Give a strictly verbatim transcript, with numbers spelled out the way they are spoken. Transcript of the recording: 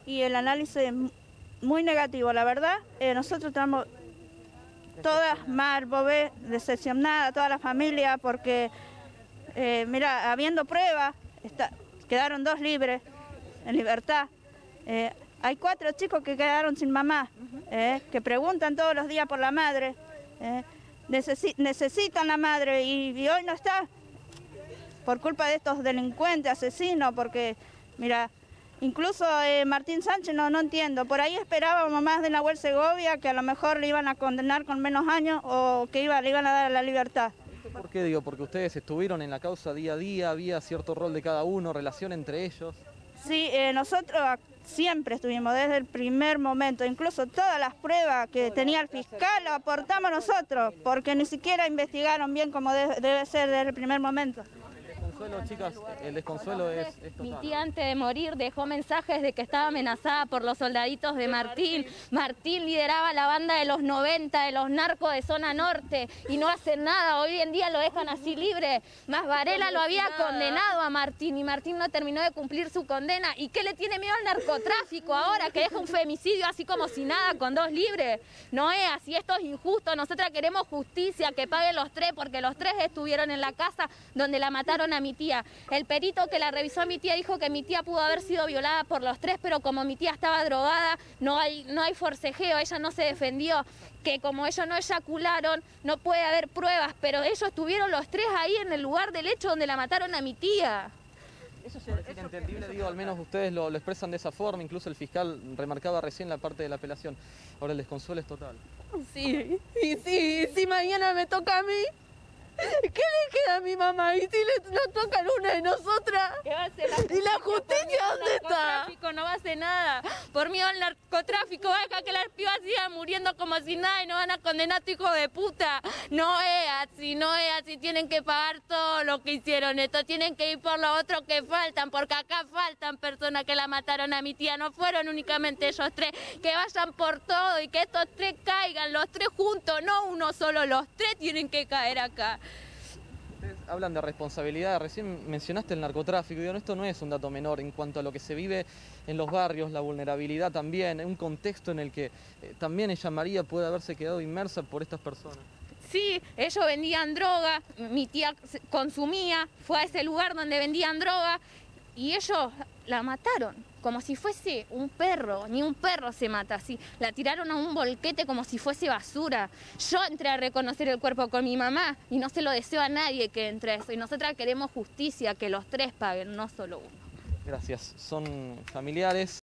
y el análisis es muy negativo, la verdad. Eh, nosotros estamos todas mal, bobé, decepcionadas, toda la familia, porque, eh, mira, habiendo pruebas, está, quedaron dos libres, en libertad. Eh, hay cuatro chicos que quedaron sin mamá, eh, que preguntan todos los días por la madre, eh, necesi necesitan la madre y, y hoy no está, por culpa de estos delincuentes, asesinos, porque, mira, incluso eh, Martín Sánchez, no, no entiendo, por ahí esperábamos más de Nahuel Segovia, que a lo mejor le iban a condenar con menos años o que iba, le iban a dar la libertad. ¿Por qué digo? Porque ustedes estuvieron en la causa día a día, había cierto rol de cada uno, relación entre ellos. Sí, eh, nosotros siempre estuvimos desde el primer momento, incluso todas las pruebas que tenía el fiscal las aportamos nosotros, porque ni siquiera investigaron bien como debe, debe ser desde el primer momento. Desconsuelo, chicas, el desconsuelo es, es total. Mi tía antes de morir dejó mensajes de que estaba amenazada por los soldaditos de Martín. Martín lideraba la banda de los noventa, de los narcos de zona norte, y no hacen nada. Hoy en día lo dejan así libre. Más Varela lo había condenado a Martín y Martín no terminó de cumplir su condena. ¿Y qué le tiene miedo al narcotráfico ahora? Que deja un femicidio así como si nada con dos libres. No es así, esto es injusto. Nosotras queremos justicia, que paguen los tres, porque los tres estuvieron en la casa donde la mataron a mi tía. El perito que la revisó a mi tía dijo que mi tía pudo haber sido violada por los tres, pero como mi tía estaba drogada, no hay, no hay forcejeo, ella no se defendió, que como ellos no eyacularon, no puede haber pruebas, pero ellos estuvieron los tres ahí en el lugar del hecho donde la mataron a mi tía. Eso es inentendible, digo, al menos ustedes lo, lo expresan de esa forma, incluso el fiscal remarcaba recién la parte de la apelación. Ahora el desconsuelo es total. Sí, y sí, si mañana me toca a mí, ¿qué le queda a mi mamá? ¿Y si le, nos toca a una de nosotras? ¿Qué va a hacer la ¿Y la justicia dónde está? No va a hacer nada. Por miedo al narcotráfico, va a dejar que las pibas sigan muriendo como si nada y no van a condenar a tu hijo de puta. No es así, no es así. Tienen que pagar todo lo que hicieron esto. Tienen que ir por los otros que faltan, porque acá faltan personas que la mataron a mi tía. No fueron únicamente ellos tres. Que vayan por todo y que estos tres caigan, los tres juntos, no uno solo. Los tres tienen que caer acá. Ustedes hablan de responsabilidad, recién mencionaste el narcotráfico, y esto no es un dato menor en cuanto a lo que se vive en los barrios, la vulnerabilidad también, un contexto en el que eh, también ella, María, puede haberse quedado inmersa por estas personas. Sí, ellos vendían droga, mi tía consumía, fue a ese lugar donde vendían droga y ellos la mataron, como si fuese un perro, ni un perro se mata así. La tiraron a un volquete como si fuese basura. Yo entré a reconocer el cuerpo con mi mamá y no se lo deseo a nadie que entre eso. Y nosotras queremos justicia, que los tres paguen, no solo uno. Gracias, son familiares.